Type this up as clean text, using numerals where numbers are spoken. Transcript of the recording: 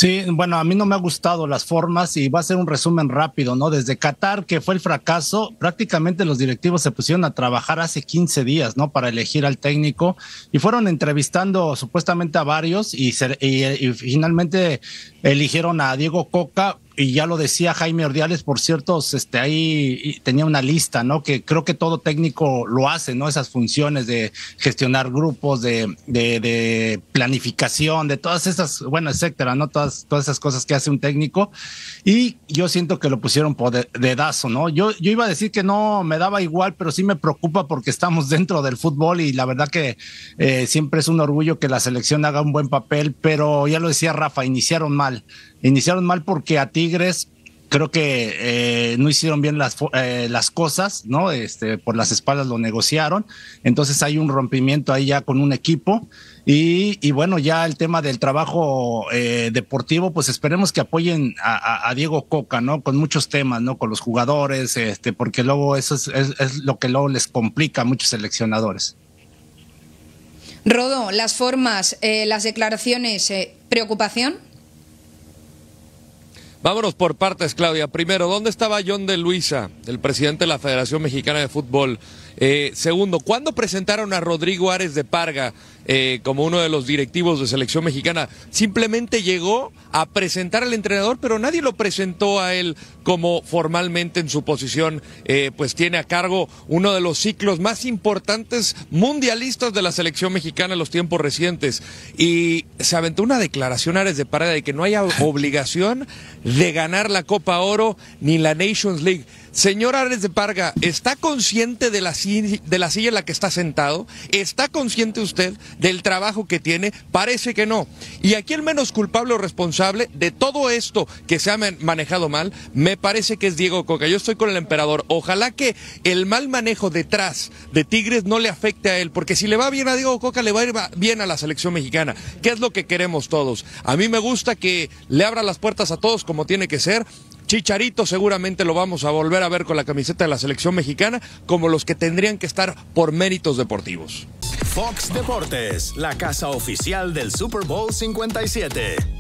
Sí, bueno, a mí no me ha gustado las formas y va a ser un resumen rápido, ¿no? Desde Qatar, que fue el fracaso, prácticamente los directivos se pusieron a trabajar hace 15 días, ¿no? Para elegir al técnico y fueron entrevistando supuestamente a varios y finalmente eligieron a Diego Coca. Y ya lo decía Jaime Ordiales, por cierto, ahí tenía una lista, ¿no? Que creo que todo técnico lo hace, ¿no? Esas funciones de gestionar grupos, de planificación, de todas esas, bueno, etcétera, ¿no? Todas esas cosas que hace un técnico. Y yo siento que lo pusieron por dedazo, ¿no? Yo iba a decir que no me daba igual, pero sí me preocupa porque estamos dentro del fútbol y la verdad que siempre es un orgullo que la selección haga un buen papel, pero ya lo decía Rafa, iniciaron mal porque a Tigres creo que no hicieron bien las cosas, ¿no? Por las espaldas lo negociaron, entonces hay un rompimiento ahí ya con un equipo y bueno, ya el tema del trabajo deportivo, pues esperemos que apoyen a Diego Coca, ¿no? Con muchos temas, ¿no? Con los jugadores, porque luego eso es lo que luego les complica a muchos seleccionadores. Rodo, las formas, las declaraciones, ¿preocupación? Vámonos por partes, Claudia. Primero, ¿dónde estaba John de Luisa, el presidente de la Federación Mexicana de Fútbol? Segundo, ¿cuándo presentaron a Rodrigo Ares de Parga como uno de los directivos de selección mexicana? Simplemente llegó a presentar al entrenador, pero nadie lo presentó a él como formalmente en su posición, pues tiene a cargo uno de los ciclos más importantes mundialistas de la selección mexicana en los tiempos recientes. Y se aventó una declaración Ares de Parga de que no haya obligación de ganar la Copa Oro ni la Nations League. Señor Ares de Parga, ¿está consciente de la silla en la que está sentado? ¿Está consciente usted del trabajo que tiene? Parece que no. Y aquí el menos culpable o responsable de todo esto que se ha manejado mal, me parece que es Diego Coca. Yo estoy con el emperador. Ojalá que el mal manejo detrás de Tigres no le afecte a él, porque si le va bien a Diego Coca, le va a ir bien a la selección mexicana, que es lo que queremos todos. A mí me gusta que le abra las puertas a todos como tiene que ser. Chicharito seguramente lo vamos a volver a ver con la camiseta de la selección mexicana, como los que tendrían que estar por méritos deportivos. Fox Deportes, la casa oficial del Super Bowl 57.